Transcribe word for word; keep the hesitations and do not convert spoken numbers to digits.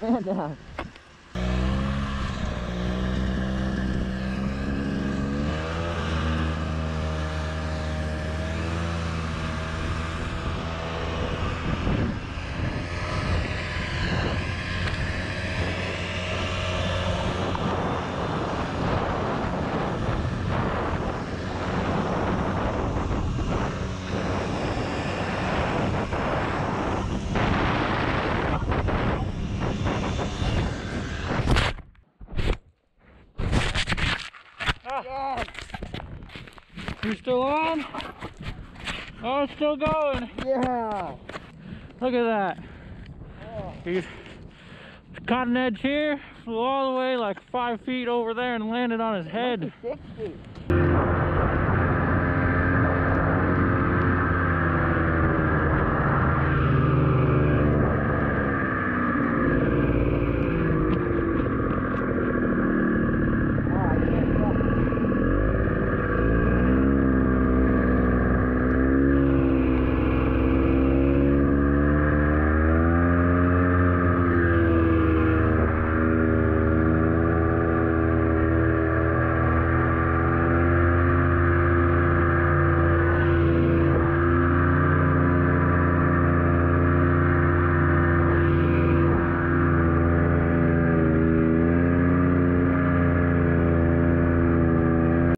hand down. Yes. You still on? Oh, it's still going. Yeah. Look at that. Oh. He's caught an edge here, flew all the way like five feet over there and landed on his head. Six feet.